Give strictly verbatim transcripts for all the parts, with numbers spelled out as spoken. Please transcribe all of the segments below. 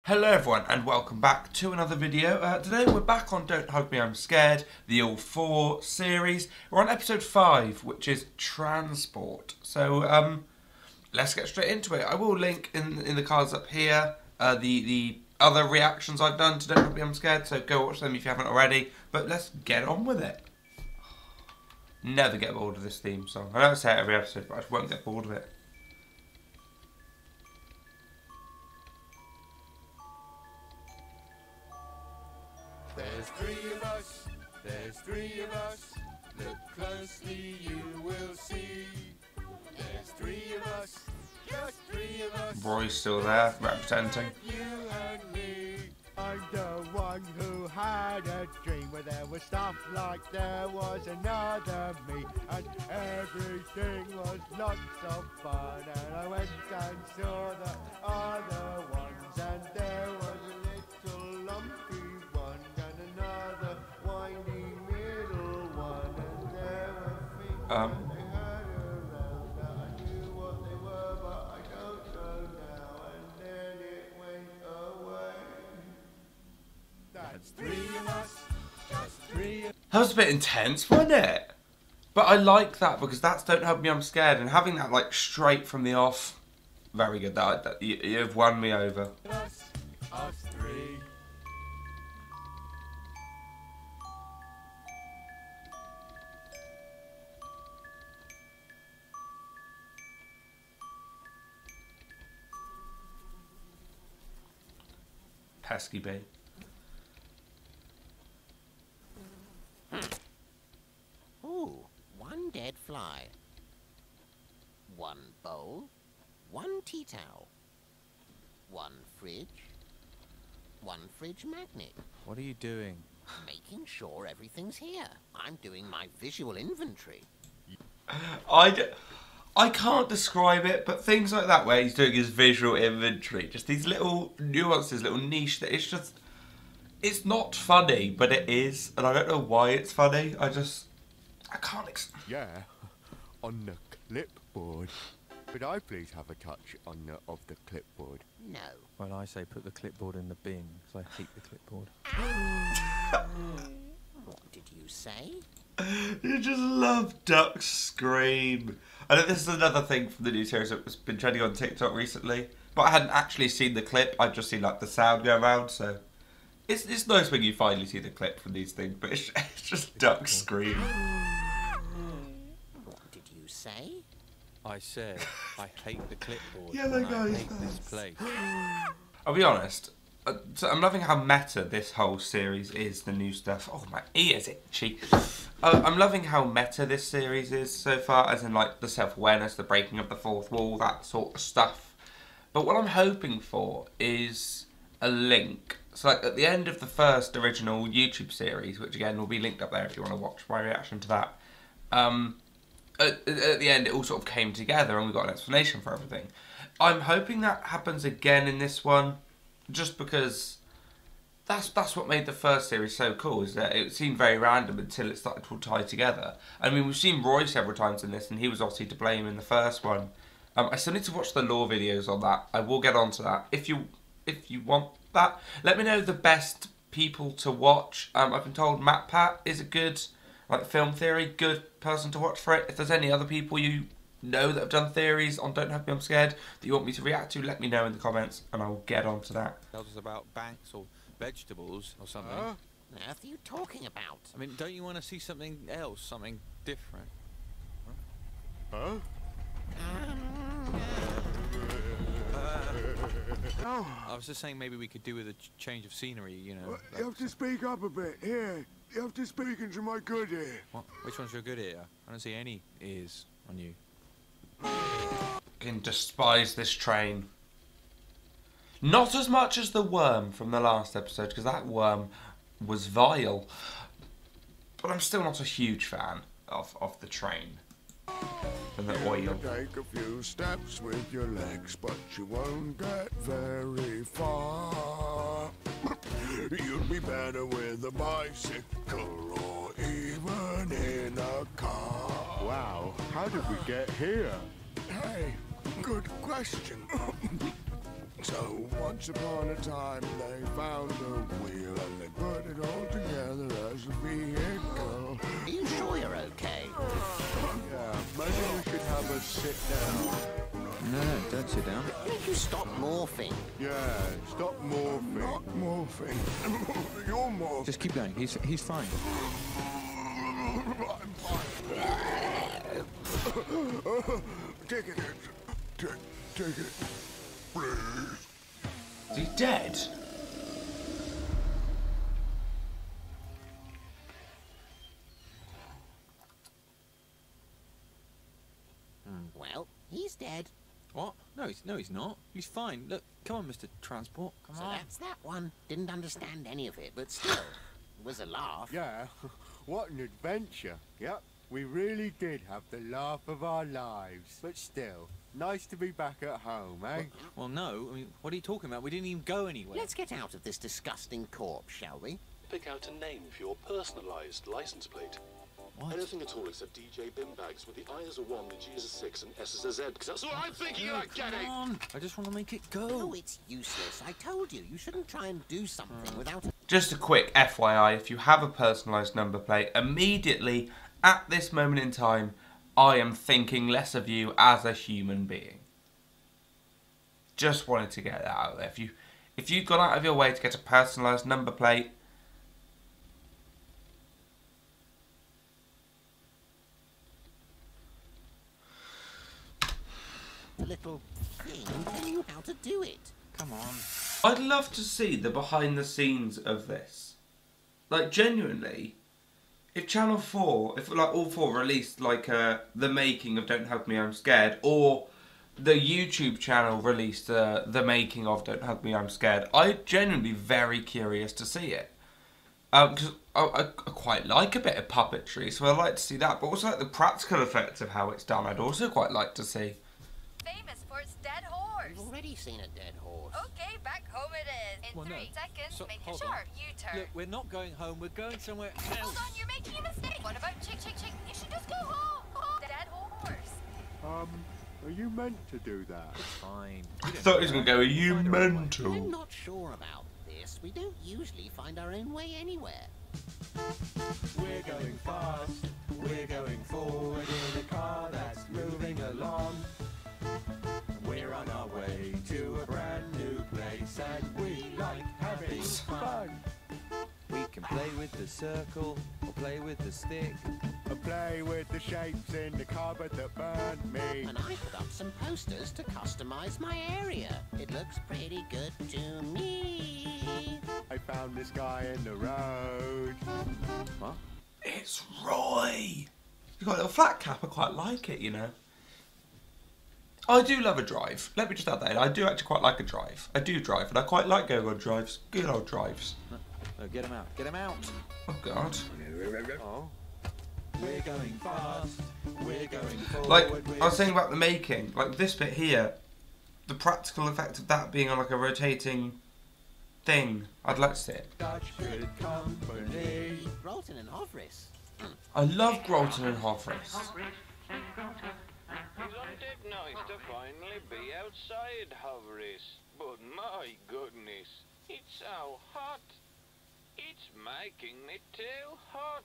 Hello everyone and welcome back to another video. Uh, today we're back on Don't Hug Me I'm Scared, the All four series. We're on episode five, which is Transport. So um, let's get straight into it. I will link in, in the cards up here uh, the, the other reactions I've done to Don't Hug Me I'm Scared, so go watch them if you haven't already. But let's get on with it. Never get bored of this theme song. I don't say it every episode, but I just won't get bored of it. There's three of us, there's three of us. Look closely, you will see. There's three of us, just three of us. Roy's still there, representing. You and me. I'm the one who had a dream where there was stuff like there was another me, and everything was lots of fun. And I went and saw the other ones, and there was a little lumpy one, and another whiny middle one, and there were things Um. that they had around that I knew what they were, but I don't know now. And then it went away. That's three of us, just three of us. That was a bit intense, wasn't it? But I like that because that's Don't Hug Me I'm Scared, and having that like straight from the off, very good. That, that you, you've won me over. Us, us three. Pesky bee. Ooh, one dead fly. One bowl. One tea towel. One fridge. One fridge magnet. What are you doing? Making sure everything's here. I'm doing my visual inventory. I, d I can't describe it, but things like that where he's doing his visual inventory, just these little nuances, little niche that it's just, it's not funny, but it is, and I don't know why it's funny. I just, I can't ex- Yeah, on the clipboard. Could I please have a touch on the of the clipboard? No. Well, I say put the clipboard in the bin, because I hate the clipboard. What did you say? You just love ducks scream. I know this is another thing from the new series that's been trending on TikTok recently, but I hadn't actually seen the clip. I'd just seen like the sound go around, so it's it's nice when you finally see the clip from these things. But it's, it's just ducks scream. What did you say? I said I hate the clipboard. Yeah, that and I guy hate does. this place. I'll be honest. Uh, so I'm loving how meta this whole series is. The new stuff. Oh, my ears itchy. Uh, I'm loving how meta this series is so far, as in like the self-awareness, the breaking of the fourth wall, that sort of stuff. But what I'm hoping for is a link. So like at the end of the first original YouTube series, which again will be linked up there if you want to watch my reaction to that. Um, at, at the end it all sort of came together and we got an explanation for everything. I'm hoping that happens again in this one, just because that's that's what made the first series so cool, is that it seemed very random until it started to tie together. I mean, we've seen Roy several times in this, and he was obviously to blame in the first one. Um, I still need to watch the lore videos on that. I will get onto that. If you if you want that, let me know the best people to watch. Um, I've been told Matt Pat is a good, like, film theory, good person to watch for it. If there's any other people you know that have done theories on Don't Hug Me I'm Scared that you want me to react to, let me know in the comments and I'll get onto that. Tells us about banks or vegetables or something. Huh? On earth are you talking about? I mean, don't you want to see something else, something different? Huh? Oh, I was just saying maybe we could do with a ch change of scenery, you know. well, like you have to speak up a bit. Here, you have to speak into my good ear. what? Which one's your good ear? I don't see any ears on you. I can despise this train. Not as much as the worm from the last episode, because that worm was vile. But I'm still not a huge fan of, of the train. And the oil. Take a few steps with your legs, but you won't get very far. You'd be better with a bicycle or even in a car. Wow, how did we get here? Hey, good question. So once upon a time they found a wheel and they put it all together as a vehicle. Are you sure you're okay? Yeah, maybe we should have a sit down. No, no, don't sit down. Make you stop morphing. Yeah, stop morphing. Not morphing. You're morphing. Just keep going. He's he's fine. Take it. Take, take it. Please. Is he dead? Well, he's dead. What? No, he's no, he's not. He's fine. Look, come on, Mister Transport. Come So on. that's that one. Didn't understand any of it, but still, it was a laugh. Yeah, what an adventure. Yep, we really did have the laugh of our lives. But still, nice to be back at home, eh? Well, no. I mean, what are you talking about? We didn't even go anywhere. Let's get out of this disgusting corpse, shall we? Pick out a name for your personalised license plate. What? Anything at all except D J bin bags with the I as a one, the G as a six, and S as a Z, because that's what I'm thinking about getting! Come on. I just want to make it Oh, go. it's useless. I told you. You shouldn't try and do something without... Just a quick F Y I, if you have a personalised number plate, immediately at this moment in time, I am thinking less of you as a human being. Just wanted to get that out there. If you, if you've gone out of your way to get a personalised number plate, little thing and tell you how to do it. Come on. I'd love to see the behind the scenes of this. Like, genuinely, if Channel four, if like all four released like uh, the making of Don't Hug Me, I'm Scared, or the YouTube channel released uh, the making of Don't Hug Me, I'm Scared, I'd genuinely be very curious to see it. Because um, I, I, I quite like a bit of puppetry, so I'd like to see that. But also like the practical effects of how it's done, I'd also quite like to see. Famous for its dead horse. We've already seen a dead horse. Okay, back home it is. In Well, no. three seconds, So- make a hold on. sharp U-turn. Look, we're not going home. We're going somewhere Hold else. on, you're making a mistake. What about chick, chick, chick? You should just go home. home. Dead horse. Um, are you meant to do that? It's fine. I thought he was going to go, are you I'm mental? not sure about this. We don't usually find our own way anywhere. We're going fast, we're going forward in a car that's moving along. We're on our way to a brand new place and we like having fun. We can play with the circle or play with the stick. I play with the shapes in the cupboard that burned me. And I put up some posters to customize my area. It looks pretty good to me. I found this guy in the road. What? It's Roy! You've got a little flat cap, I quite like it, you know. I do love a drive. Let me just add that in. I do actually quite like a drive. I do drive, and I quite like going on drives. Good old drives. No, get him out. Get him out. Oh, God. Oh. We're going fast, we're going forward. Like, with I was saying about the making, like this bit here, the practical effect of that being on like a rotating thing. I'd like to see it. such good company. Rolton and Hovris. I love Grolton and Hoffris. Isn't it nice to finally be outside, Hovris? But my goodness, it's so hot. It's making me too hot.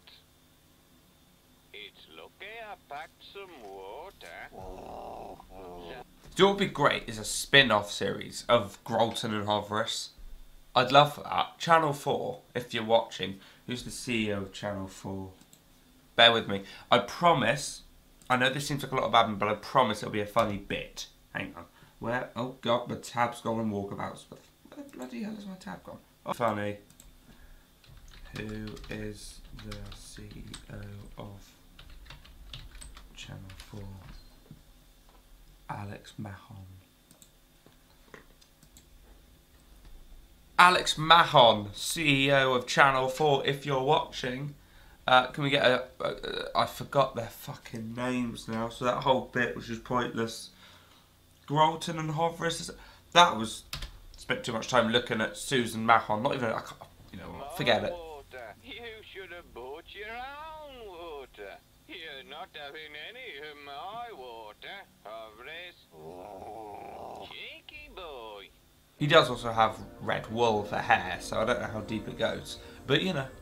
It's lucky I packed some water. Do you know what would be great is a spin-off series of Grolton and Hoffris. I'd love for that. Channel four, if you're watching, who's the C E O of Channel four? Bear with me. I promise, I know this seems like a lot of admin, but I promise it'll be a funny bit. Hang on. Where? Oh God, my tab's gone on walkabouts. Where the bloody hell is my tab gone? Oh, funny. Who is the C E O of Channel four? Alex Mahon. Alex Mahon, C E O of Channel four, if you're watching. Uh, can we get a, a, a... I forgot their fucking names now, so that whole bit was just pointless. Grolton and Hovris. That was... Spent too much time looking at Susan Mahon. Not even... I can't, you know, forget it. Water. You should have bought your own water. You're not having any of my water, Hovris. Cheeky boy. He does also have red wool for hair, so I don't know how deep it goes. But, you know.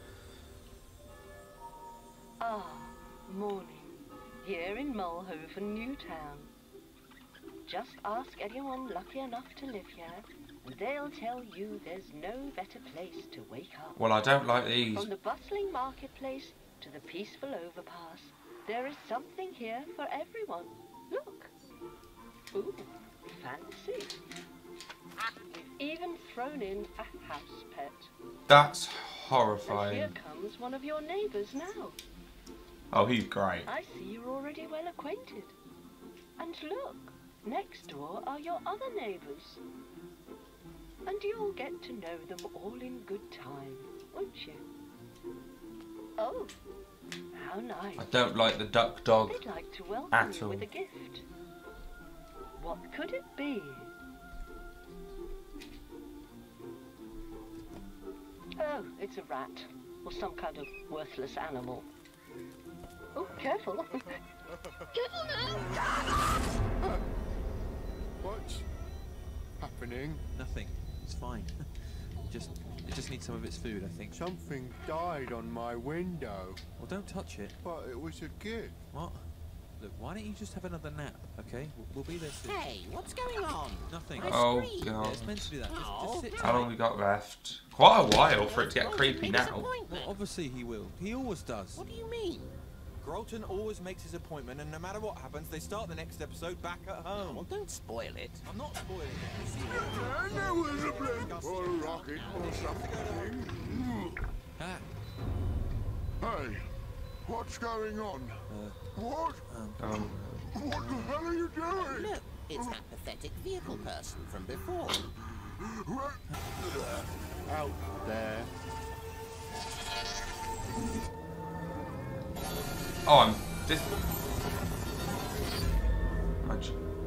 Ah, morning. Here in Mulhoven, Newtown. Just ask anyone lucky enough to live here, and they'll tell you there's no better place to wake up. Well, I don't like these. From the bustling marketplace to the peaceful overpass, there is something here for everyone. Look. Ooh, fancy. We've even thrown in a house pet. That's And horrifying. here comes one of your neighbours now. Oh, he's great. I see you're already well acquainted. And look, next door are your other neighbours. And you'll get to know them all in good time, won't you? Oh, how nice. I don't like the duck dog They'd like to welcome at you all. with a gift. What could it be? Oh, it's a rat. Or some kind of worthless animal. Oh, careful. Careful now! What's happening? Nothing. It's fine. just, it just needs some of its food, I think. Something died on my window, Well, don't touch it. but it was a gift. What? Look, why don't you just have another nap, okay? We'll, we'll be there soon. Hey, what's going on? Nothing. Oh, scream. Yeah, God. it's meant to do that. Just, Oh. just sit How long tight. we got left? Quite a while for it to get creepy now. Well, obviously he will. He always does. What do you mean? Grolton always makes his appointment, and no matter what happens, they start the next episode back at home. Well, don't spoil it. I'm not spoiling it. You see, And there was a blimp or a rocket or something. Ah, Hey, what's going on? What? Um, What the hell are you doing? Look, it's that pathetic vehicle person from before. What? Out there. oh, I'm this. Much.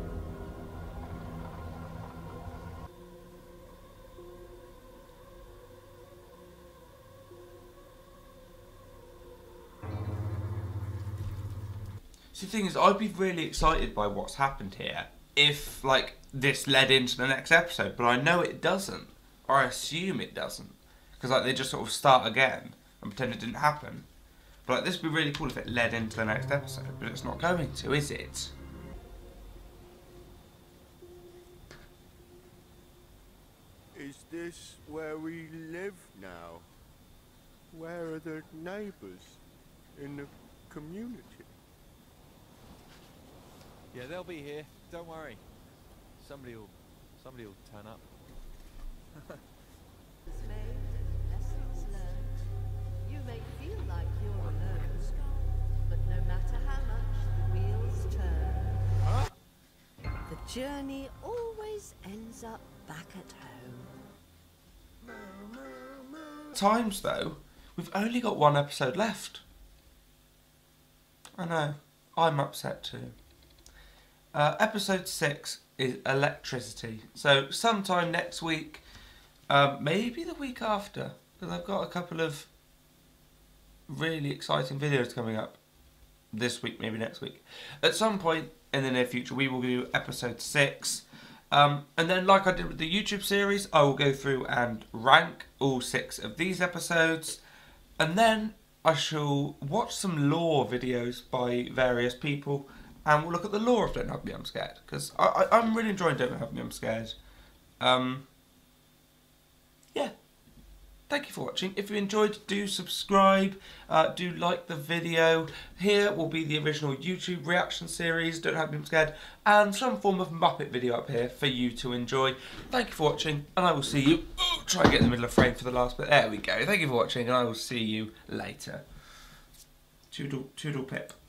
See, the thing is, I'd be really excited by what's happened here if, like, this led into the next episode, but I know it doesn't, or I assume it doesn't, because like they just sort of start again and pretend it didn't happen. But like, this would be really cool if it led into the next episode, but it's not going to, is it? Is this where we live now? Where are the neighbours in the community? Yeah, they'll be here. Don't worry. Somebody will, somebody will turn up. Made and lessons learned. You may feel like you're alone, but no matter how much the wheels turn, the journey always ends up back at home. Times though, we've only got one episode left. I know, I'm upset too. Uh, episode six is electricity. So sometime next week, um, maybe the week after, because I've got a couple of really exciting videos coming up this week, maybe next week. At some point in the near future, we will do episode six. Um, and then, like I did with the YouTube series, I will go through and rank all six of these episodes. And then I shall watch some lore videos by various people, and we'll look at the lore of Don't Hug Me, I'm Scared. Because I, I, I'm really enjoying Don't Hug Me, I'm Scared. Um, yeah. Thank you for watching. If you enjoyed, do subscribe, uh, do like the video. Here will be the original YouTube reaction series, Don't Hug Me, I'm Scared, and some form of Muppet video up here for you to enjoy. Thank you for watching, and I will see you... Oh, try and get in the middle of frame for the last bit. There we go. Thank you for watching, and I will see you later. Toodle, toodle pip.